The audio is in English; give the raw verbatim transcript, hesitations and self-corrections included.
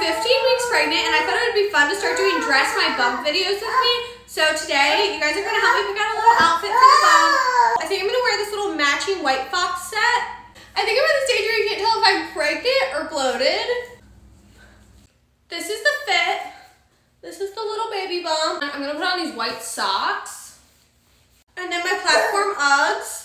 fifteen weeks pregnant, and I thought it would be fun to start doing dress my bump videos with me. So today, you guys are gonna help me pick out a little outfit for the bump. I think I'm gonna wear this little matching white fox set. I think I'm at the stage where you can't tell if I'm pregnant or bloated. This is the fit. This is the little baby bump. I'm gonna put on these white socks. And then my platform Uggs.